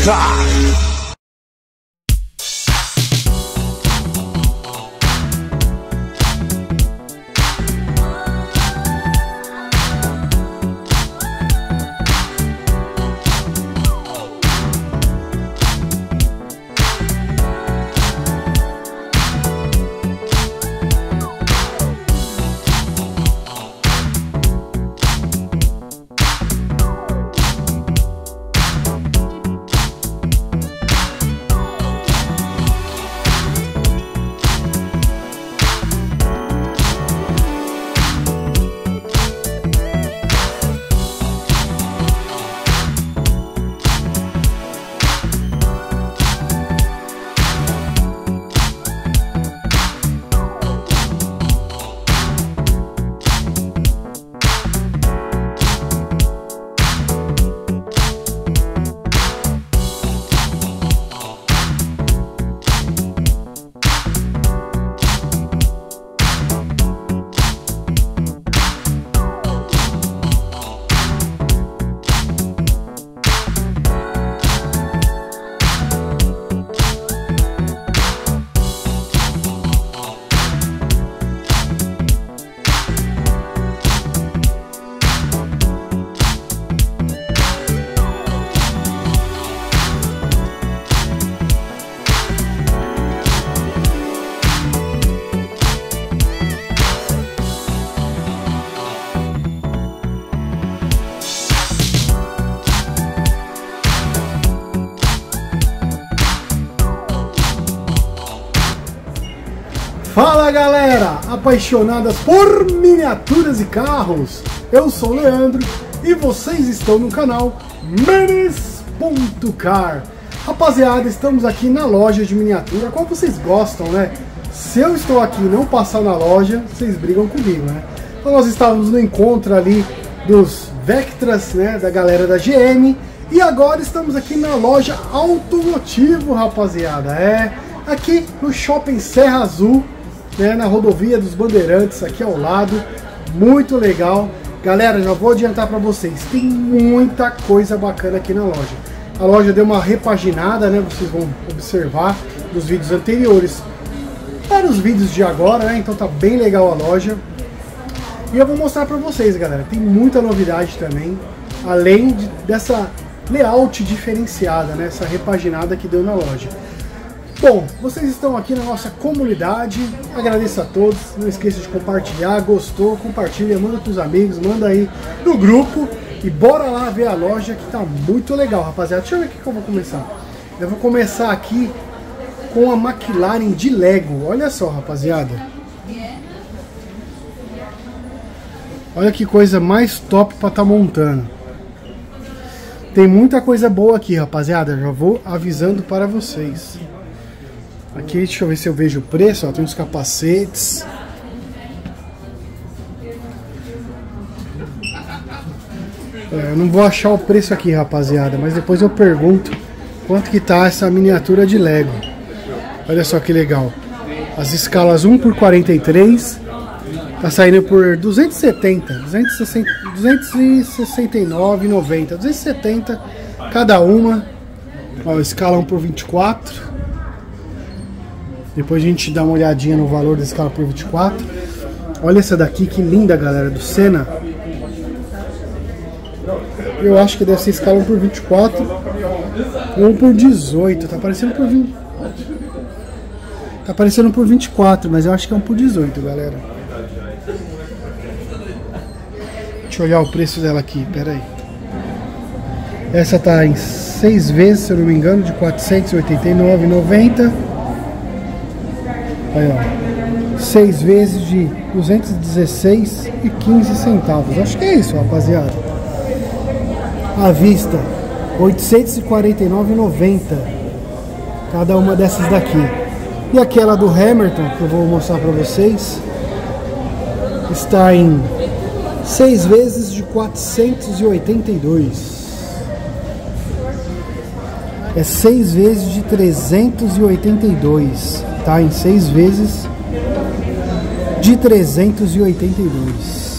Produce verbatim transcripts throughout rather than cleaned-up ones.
Car. Fala galera, apaixonadas por miniaturas e carros, eu sou o Leandro e vocês estão no canal Minis.car. Rapaziada, estamos aqui na loja de miniatura, qual vocês gostam, né? Se eu estou aqui e não passar na loja, vocês brigam comigo, né? Então nós estávamos no encontro ali dos Vectras, né, da galera da G M, e agora estamos aqui na loja Automotivo, rapaziada, é aqui no Shopping Serra Azul, né, na rodovia dos Bandeirantes, aqui ao lado, muito legal. Galera, já vou adiantar para vocês, tem muita coisa bacana aqui na loja. A loja deu uma repaginada, né, vocês vão observar nos vídeos anteriores para os vídeos de agora, né, então tá bem legal a loja. E eu vou mostrar para vocês, galera, tem muita novidade também, além de, dessa layout diferenciada, né, essa repaginada que deu na loja. Bom, vocês estão aqui na nossa comunidade, agradeço a todos, não esqueça de compartilhar, gostou, compartilha, manda para os amigos, manda aí no grupo e bora lá ver a loja que tá muito legal, rapaziada. Deixa eu ver o que eu vou começar. Eu vou começar aqui com a McLaren de Lego, olha só, rapaziada. Olha que coisa mais top para estar montando. Tem muita coisa boa aqui, rapaziada, já vou avisando para vocês. Aqui, deixa eu ver se eu vejo o preço, ó, tem uns capacetes. É, eu não vou achar o preço aqui, rapaziada, mas depois eu pergunto quanto que tá essa miniatura de Lego. Olha só que legal. As escalas um por quarenta e três, tá saindo por duzentos e setenta, duzentos e sessenta, duzentos e sessenta e nove reais e noventa centavos, duzentos e setenta cada uma. Ó, escala um por vinte e quatro. Depois a gente dá uma olhadinha no valor da escala por vinte e quatro. Olha essa daqui, que linda, galera, do Senna. Eu acho que deve ser escala um por vinte e quatro ou um por dezoito. Tá parecendo por vinte. Tá parecendo por vinte e quatro, mas eu acho que é um por dezoito, galera. Deixa eu olhar o preço dela aqui, pera aí. Essa tá em seis vezes, se eu não me engano, de quatrocentos e oitenta e nove reais e noventa centavos. Aí, ó, seis vezes de duzentos e dezesseis reais e quinze centavos. Acho que é isso, rapaziada. À vista, oitocentos e quarenta e nove reais e noventa centavos cada uma dessas daqui. E aquela do Hamilton, que eu vou mostrar para vocês, está em seis vezes de quatrocentos e oitenta e dois. É seis vezes de trezentos e oitenta e dois. Tá em seis vezes de trezentos e oitenta e dois.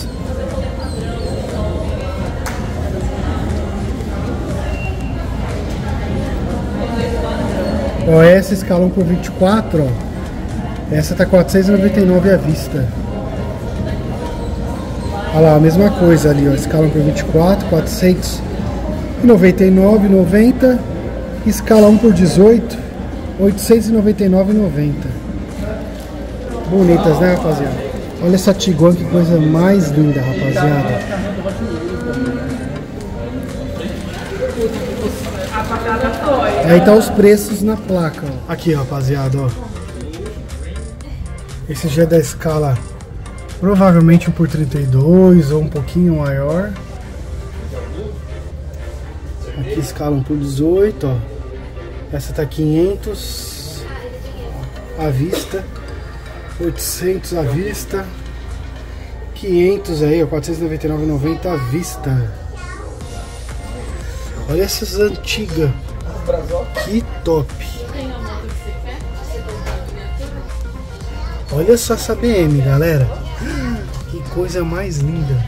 Ó, essa escala um por vinte e quatro, ó. Essa tá quatrocentos e noventa e nove à vista. Olha lá, a mesma coisa ali, ó. Escala um por vinte e quatro, quatrocentos e noventa e nove reais e noventa centavos. Escala um por dezoito, oitocentos e noventa e nove reais e noventa centavos. Bonitas, né, rapaziada? Olha essa Tiguan, que coisa mais linda, rapaziada. Aí tá os preços na placa, ó. Aqui, rapaziada, ó. Esse já é da escala provavelmente um por trinta e dois ou um pouquinho maior. Aqui escala um por dezoito, ó. Essa tá quinhentos à vista, oitocentos à vista, quinhentos aí, ó, quatrocentos e noventa e nove reais e noventa centavos à vista. Olha essas antigas, que top! Olha só essa B M, galera, que coisa mais linda!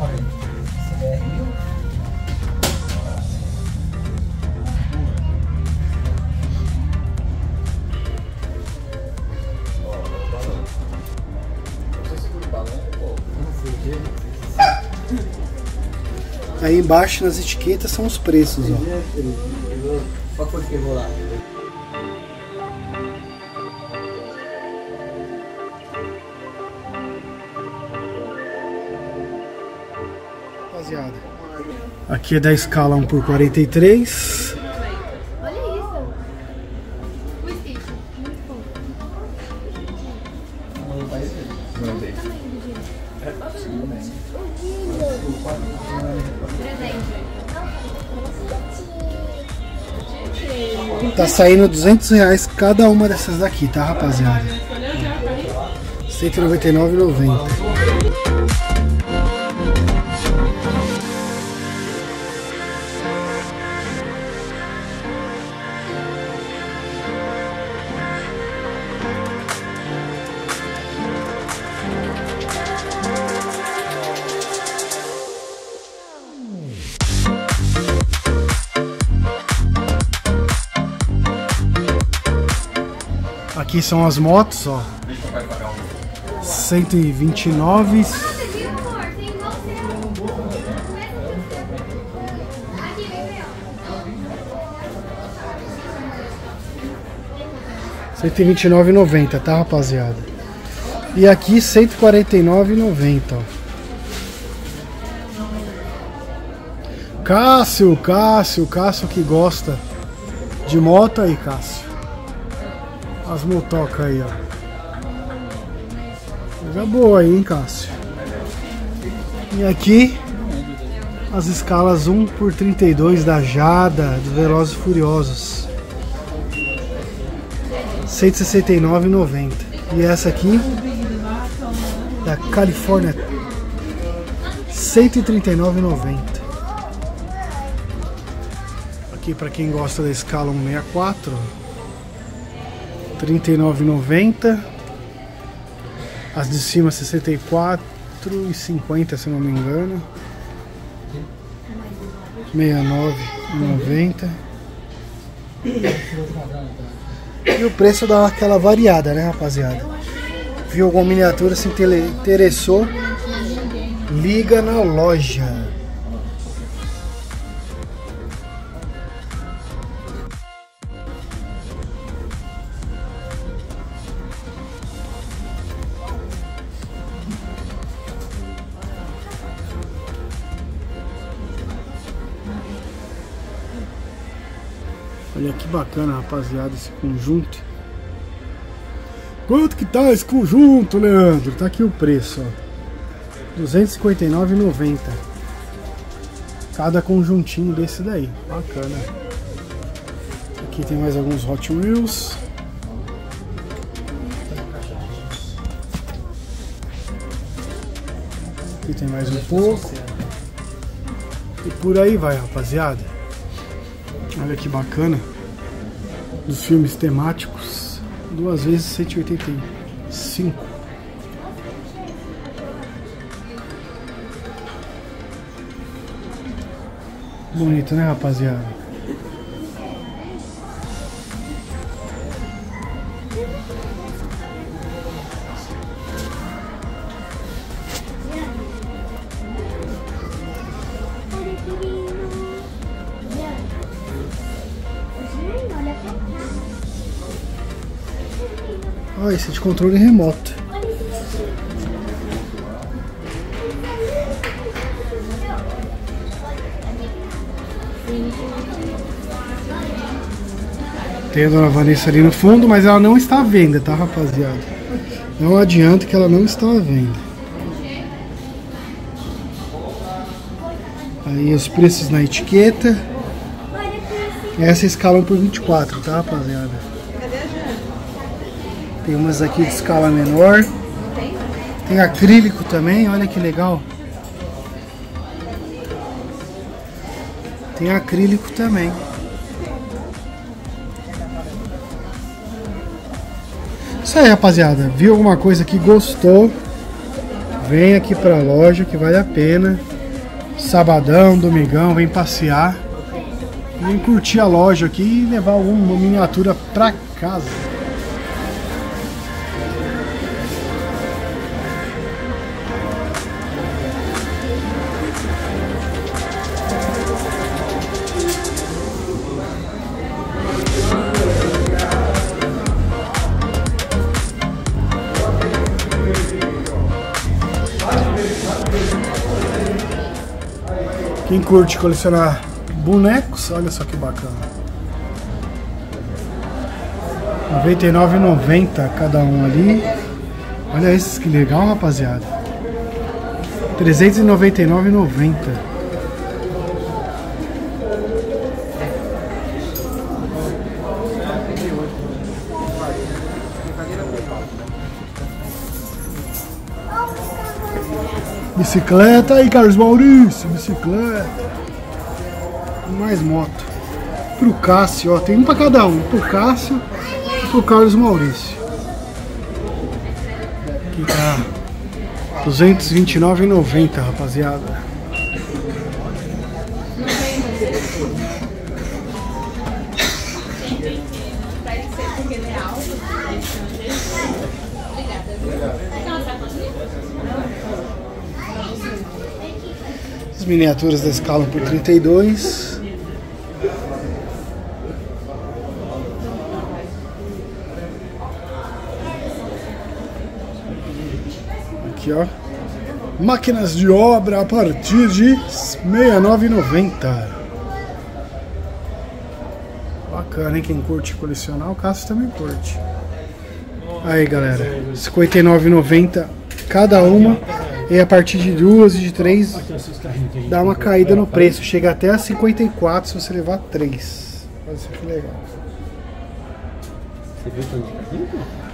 Aí embaixo nas etiquetas são os preços, ó. Qual foi que eu vou lá? Rapaziada, aqui é da escala um por quarenta e três. Olha isso. O Stitch, muito bom. Tá saindo duzentos reais cada uma dessas daqui, tá, rapaziada? cento e noventa e nove reais e noventa centavos. Aqui são as motos, ó. cento e vinte e nove. cento e vinte e nove reais e noventa centavos, tá, rapaziada? E aqui cento e quarenta e nove reais e noventa centavos, ó. Cássio, Cássio, Cássio que gosta de moto aí, Cássio. As motocas aí, ó. Coisa boa aí, hein, Cássio. E aqui as escalas um por trinta e dois da Jada, dos Velozes e Furiosos. cento e sessenta e nove reais e noventa centavos. E essa aqui da Califórnia, cento e trinta e nove reais e noventa centavos. Aqui para quem gosta da escala cento e sessenta e quatro, trinta e nove reais e noventa centavos. As de cima sessenta e quatro reais e cinquenta centavos, se não me engano. sessenta e nove reais e noventa centavos. E o preço dá aquela variada, né, rapaziada? Viu alguma miniatura, se interessou, liga na loja. Olha que bacana, rapaziada, esse conjunto. Quanto que tá esse conjunto, Leandro? Tá aqui o preço, ó. duzentos e cinquenta e nove reais e noventa centavos. Cada conjuntinho desse daí. Bacana. Aqui tem mais alguns Hot Wheels. Aqui tem mais um pouco. E por aí vai, rapaziada. Olha que bacana. Dos filmes temáticos. Duas vezes cento e oitenta e cinco. Bonito, né, rapaziada? Ó, esse é de controle remoto. Tem a dona Vanessa ali no fundo, mas ela não está à venda, tá, rapaziada? Não adianta que ela não está à venda. Aí os preços na etiqueta. Essa escalam por vinte e quatro, tá, rapaziada? Tem umas aqui de escala menor. Tem acrílico também, olha que legal. Tem acrílico também. Isso aí, rapaziada. Viu alguma coisa que gostou? Vem aqui pra loja que vale a pena. Sabadão, domingão, vem passear. Vem curtir a loja aqui e levar alguma miniatura pra casa. Quem curte colecionar bonecos, olha só que bacana. noventa e nove reais e noventa centavos cada um ali. Olha esses que legal, rapaziada. trezentos e noventa e nove reais e noventa centavos. Bicicleta aí, Carlos Maurício, bicicleta. Mais moto. Pro Cássio, ó, tem um pra cada um. Pro Cássio e pro Carlos Maurício. Aqui tá duzentos e vinte e nove reais e noventa centavos, rapaziada. As miniaturas da escalam por trinta e dois. Aqui, ó. Máquinas de obra a partir de sessenta e nove reais e noventa centavos. Bacana, hein? Quem curte colecionar, o Cássio também curte. Aí, galera, cinquenta e nove reais e noventa centavos cada uma. E a partir de duas e de três dá uma caída no preço. Chega até a cinquenta e quatro se você levar três. Olha isso que legal. Você viu o tanto de carrinho?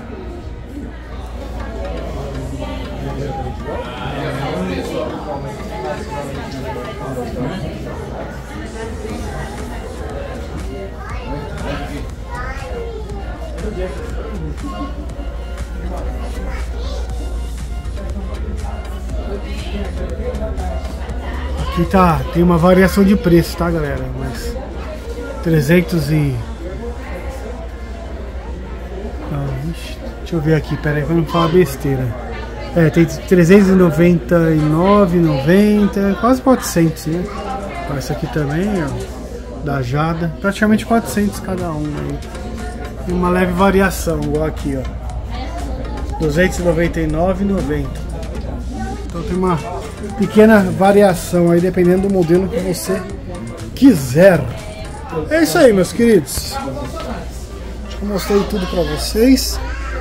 Aqui tá, tem uma variação de preço, tá, galera? Mas trezentos e... Ah, ixi, deixa eu ver aqui, pera aí, pra não falar besteira. É, tem trezentos e noventa e nove reais e noventa centavos, quase quatrocentos, né? Ó, esse aqui também, ó, da Jada, praticamente quatrocentos cada um aí. E uma leve variação, igual aqui, ó, duzentos e noventa e nove reais e noventa centavos. Então tem uma pequena variação aí, dependendo do modelo que você quiser. É isso aí, meus queridos. Acho que eu mostrei tudo pra vocês.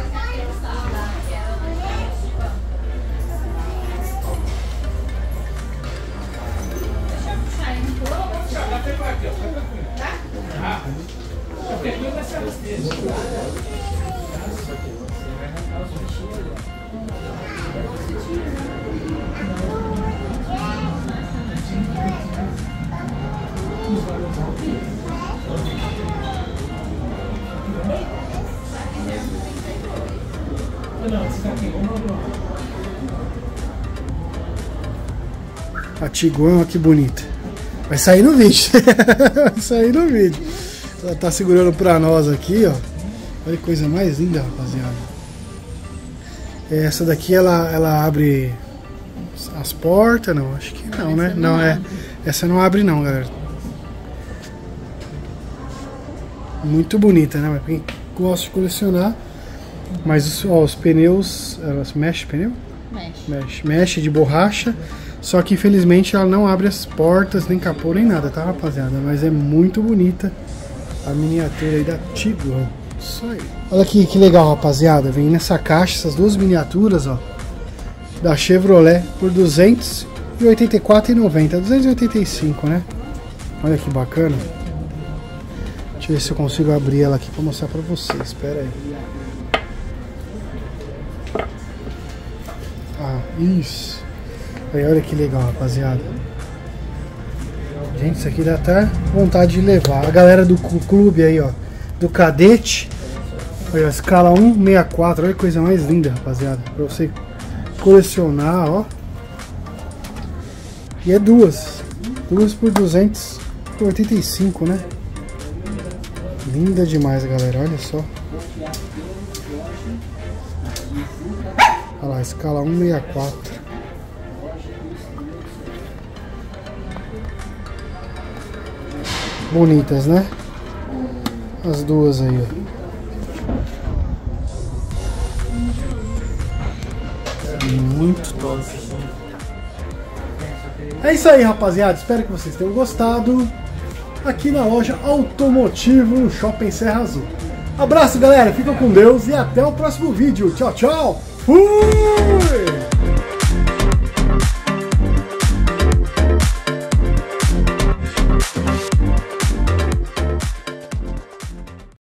A Tiguan, que bonita. Vai sair no vídeo. Vai sair no vídeo. Ela tá segurando pra nós aqui, ó. Olha que coisa mais linda, rapaziada. Essa daqui, ela, ela abre as portas. Não, acho que não, né? Não, é. Essa não abre não, galera. Muito bonita, né? Mas quem gosta de colecionar. Mas os, ó, os pneus, elas mexe pneu? Mexe. Mexe. Mexe de borracha. Só que infelizmente ela não abre as portas, nem capô, nem nada, tá, rapaziada? Mas é muito bonita a miniatura aí da Tiguan. Isso aí. Olha aqui que legal, rapaziada. Vem nessa caixa essas duas miniaturas, ó, da Chevrolet por duzentos e oitenta e quatro reais e noventa centavos. duzentos e oitenta e cinco, né? Olha que bacana. Deixa eu ver se eu consigo abrir ela aqui pra mostrar pra vocês. Espera aí. Ah, isso. Aí, olha que legal, rapaziada. Gente, isso aqui dá até vontade de levar. A galera do clube aí, ó, do Cadete. Olha, a escala cento e sessenta e quatro. Olha que coisa mais linda, rapaziada. Pra você colecionar, ó. E é duas. Duas por duzentos e oitenta e cinco, né? Linda demais, galera. Olha só. Olha lá, escala cento e sessenta e quatro. Bonitas, né? As duas aí, ó. Muito top. É isso aí, rapaziada. Espero que vocês tenham gostado. Aqui na loja Automotivo, no Shopping Serra Azul. Abraço, galera. Fica com Deus e até o próximo vídeo. Tchau, tchau. Fui!